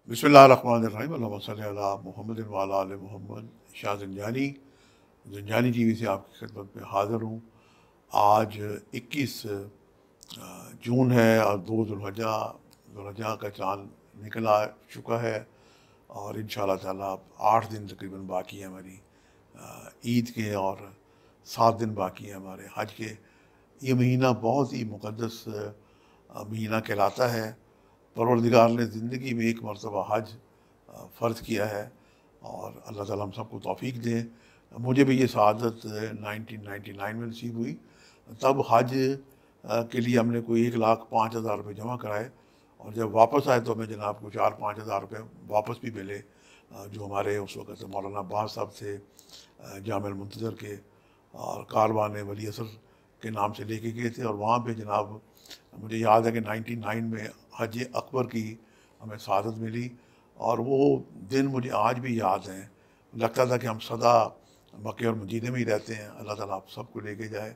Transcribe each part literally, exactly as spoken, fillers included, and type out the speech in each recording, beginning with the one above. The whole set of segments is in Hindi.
बिस्मिल्लाहिर्रहमानिर्रहीम अल्लाहुम्मा सल्लि अला मुहम्मदिन व अला आलि मुहम्मद। शाह ज़ंजानी ज़ंजानी टीवी से आपकी खिदमत में हाज़िर हूँ। आज इक्कीस जून है और दो ज़ुल्हिज्जा ज़ुल्हिज्जा का चाँद निकल आ चुका है और इंशाअल्लाह ताला आठ दिन तकरीबन बाकी है हमारी ईद के और सात दिन बाकी है हमारे हज के। ये महीना बहुत ही मुक़द्दस महीना कहलाता है। परवरदिगार ने ज़िंदगी में एक मरतबा हज फ़र्ज़ किया है और अल्लाह ताला हम सबको तौफ़ीक दें। मुझे भी ये सआदत नाइनटीन नाइंटी नाइन में नसीब हुई। तब हज के लिए हमने कोई एक लाख पाँच हज़ार रुपये जमा कराए और जब वापस आए तो हमें जनाब को चार पाँच हज़ार रुपये वापस भी मिले, जो हमारे उस वक़्त मौलाना अब्बास साहब थे जामिआ मुंतज़र के और कारवान वली असर के नाम से लेके गए थे। और वहाँ पे जनाब मुझे याद है कि नाइंटी नाइन में हज अकबर की हमें सआदत मिली और वो दिन मुझे आज भी याद हैं। लगता था कि हम सदा मक्के और मदीने में ही रहते हैं। अल्लाह ताला आप सबको लेके जाए।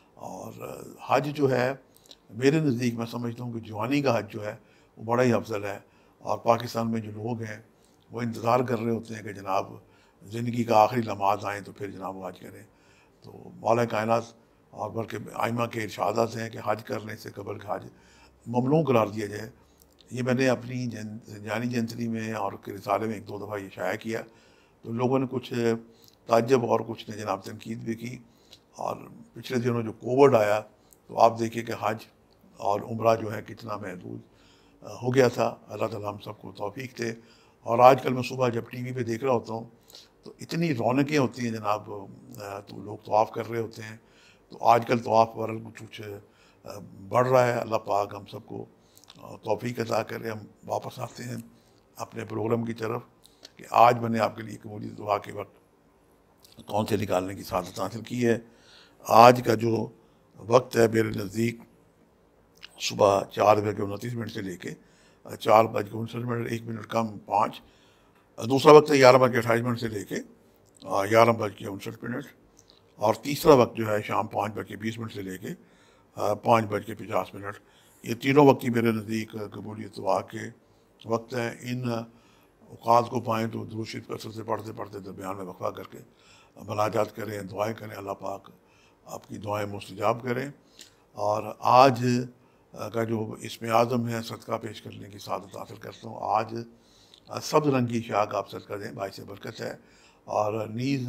और हज जो है मेरे नज़दीक मैं समझता हूँ कि जवानी का हज जो है वो बड़ा ही अफजल है। और पाकिस्तान में जो लोग हैं वो इंतज़ार कर रहे होते हैं कि जनाब ज़िंदगी का आखिरी लम्हात आएँ तो फिर जनाब हज करें। तो मौला कायनात और बल्कि आइमा के इरशादात हैं कि हज करने से कबल का हज ममनू करार दिया जाए। ये मैंने अपनी जन ज़ंजानी जंतरी में और रिसाले में एक दो दफ़ा ये शाया किया तो लोगों ने कुछ ताज्जुब और कुछ ने जनाब तनकीद भी की। और पिछले दिनों जो कोविड आया तो आप देखिए कि हज और उम्रा जो है कितना महदूद हो गया था। अल्लाह ताला हम सबको तौफ़ीक दे। और आजकल मैं सुबह जब टीवी पे देख रहा होता हूँ तो इतनी रौनकें होती हैं जनाब, तो लोग तवाफ़ कर रहे होते हैं। तो आजकल तवाफ़ वरल कुछ बढ़ रहा है। अल्लाह पाक हम सबको तौफ़ीक अता करे। हम वापस आते हैं अपने प्रोग्राम की तरफ कि आज मैंने आपके लिए कबूली दुआ के वक्त कौन से निकालने की सादत हासिल की है। आज का जो वक्त है मेरे नज़दीक सुबह चार बज के उनतीस मिनट से लेके चार बज के उनसठ मिनट एक मिनट कम पाँच। दूसरा वक्त है ग्यारह बज के अट्ठाईस मिनट से लेके ग्यारह बज के उनसठ मिनट। और तीसरा वक्त जो है शाम पाँच बज के बीस मिनट से लेके पाँच बज के पचास मिनट। ये तीनों वक्त ही मेरे नज़दीक कबूलियत दुआ के वक्त हैं। इन औक़ात को पाएँ तो दुरूद शरीफ कसरत से पढ़ते पढ़ते दरमियान में वक़फ़ा करके मुनाजात करें, दुआएँ करें। अल्लाह पाक आपकी दुआएँ मुस्तजाब करें। और आज का जो इसमें आज़म है सदका पेश करने की सादत हासिल करता हूँ। आज सब्ज़ रंग की शाख आप सदका दें, बाइस बरकत है। और नीज़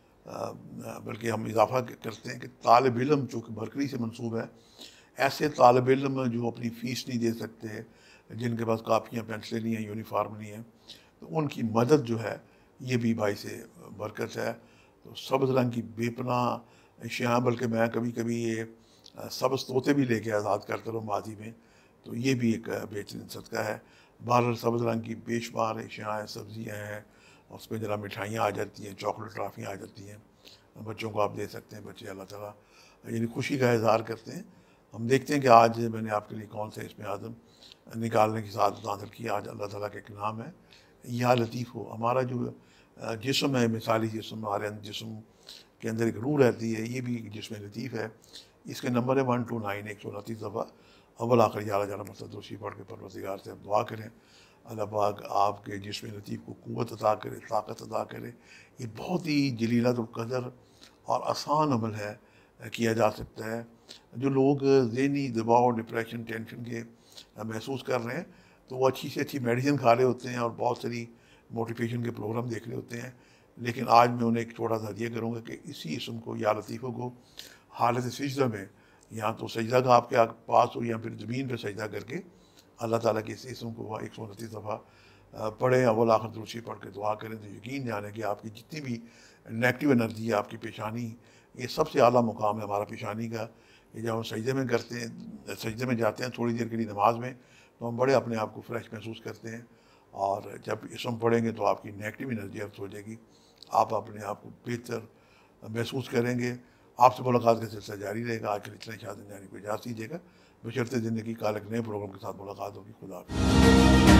बल्कि हम इजाफ़ा करते हैं कि तालिब इल्म चूँकि बरकरी से मंसूब है, ऐसे तालिब इल्म जो अपनी फ़ीस नहीं दे सकते, जिनके पास कापियाँ पेंसिलें नहीं हैं, यूनिफॉर्म नहीं है, तो उनकी मदद जो है ये भी बाइस बरकत है। तो सब्ज़ रंग की बेपनाह अशिया, बल्कि मैं कभी कभी ये सब्ज़ तोते भी लेके आज़ाद करता रहा माजी में, तो ये भी एक बेहतरीन सदका है। बहरहाल सब्ज़ रंग की बेशुमार अशिया हैं, सब्ज़ियाँ हैं, उसमें ज़रा मिठाइयाँ आ जाती हैं, चॉकलेट ट्राफ़ियाँ आ जाती हैं, बच्चों को आप दे सकते हैं। बच्चे अल्लाह ताला यानी खुशी का इज़हार करते हैं। हम देखते हैं कि आज मैंने आपके लिए कौन से इसमें आज़म निकालने की सादत हासिल की। आज अल्लाह ताला का एक नाम है या लतीफ़ हो। हमारा जो जिस्म है, मिसाली जिस्म, हमारे जिस्म के अंदर एक रूह रहती है, ये भी जिस्म लतीफ़ है। इसके नंबर है वन टू नाइन एक सौ उनतीस दफ़ा अव्वल आखिर ग्यारह ग्यारह मरतबा दुरूद पढ़ के परवरदिगार से हम दुआ करें अल्लाह पाक आपके जिस्म लतीफ़ को क़ुव्वत अता करे, ताकत अता करे। ये बहुत ही जलीलतुल क़द्र और आसान अमल है, किया जा सकता है। जो लोग ज़हनी दबाव, डिप्रेशन, टेंशन के महसूस कर रहे हैं तो वो अच्छी से अच्छी मेडिसिन खा रहे होते हैं और बहुत सारी मोटिवेशन के प्रोग्राम देख रहे होते हैं। लेकिन आज मैं उन्हें एक छोटा सा हदिया करूँगा कि इसी इसम को या लतीफ़ों को हालत सजदा में, या तो सजदा का आपके पास हो या फिर ज़मीन पर सजदा करके अल्लाह ताला के इस इसम को एक सौ उनतीस दफ़ा पढ़ें, अव्वल आखिर दुरूद पढ़ के दुआ करें तो यकीन जाने कि आपकी जितनी भी नेगेटिव एनर्जी है, आपकी पेशानी, ये सबसे आला मुकाम है हमारा पेशानी का। ये जब हम सजदे में करते हैं, सजदे में जाते हैं थोड़ी देर के लिए नमाज में, तो हम बड़े अपने आप को फ्रेश महसूस करते हैं। और जब इसम पढ़ेंगे तो आपकी नेगेटिव एनर्जी अर्थ हो जाएगी, आप अपने आप को बेहतर महसूस करेंगे। आपसे मुलाकात का सिलसिला जारी रहेगा। आज के लिए इतना शाह ज़ंजानी को इजाज़त दीजिएगा। बशर्ते ज़िंदगी का एक नए प्रोग्राम के साथ मुलाकात होगी। खुदा हाफ़िज़।